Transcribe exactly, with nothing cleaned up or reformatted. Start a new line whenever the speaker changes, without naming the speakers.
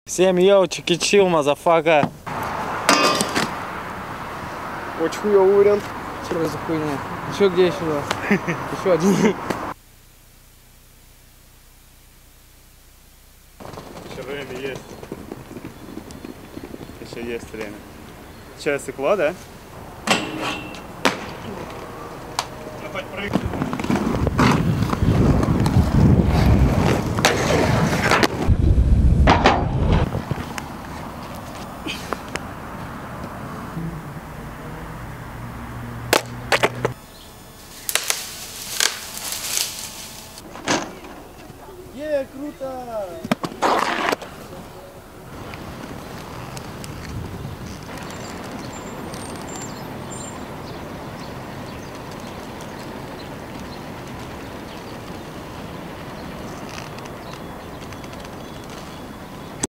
Всем йоу, чики-чил, мазафака.
Очень хуёвый вариант.
Что за хуйня? Еще где еще раз? Еще один.
Еще время есть. Еще есть время. Сейчас стекло, да? Ну хоть прыгай.